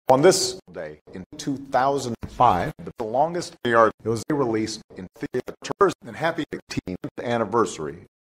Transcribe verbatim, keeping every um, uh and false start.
On this day in two thousand five, the longest yard, it was released in theaters and happy eighteenth anniversary